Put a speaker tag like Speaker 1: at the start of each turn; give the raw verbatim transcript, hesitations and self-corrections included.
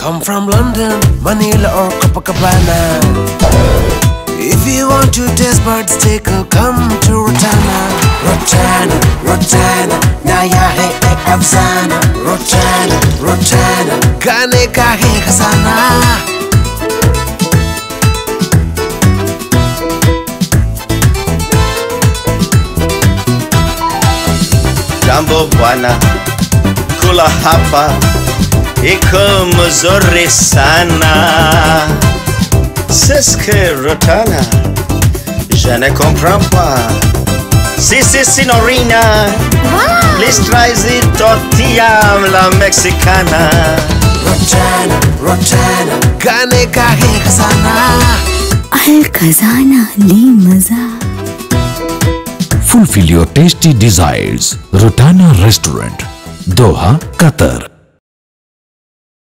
Speaker 1: Come from London, Manila or Copacabana. If you want to taste buds, take a come to Rotana. Rotana, Rotana, naya hai ek afsana. Rotana, Rotana, gaane ka hai khazana.
Speaker 2: Jambo bwana, kula hapa, iko mzuri sana. C'est ce que Rotana, je ne comprends pas. Si, si, signorina, wow. Please try the tortilla, la mexicana.
Speaker 1: Rotana, Rotana, gaane ka hai khazana.
Speaker 3: Al khazana li maza.
Speaker 4: Fulfill your tasty desires. Rotana Restaurant, Doha, Qatar.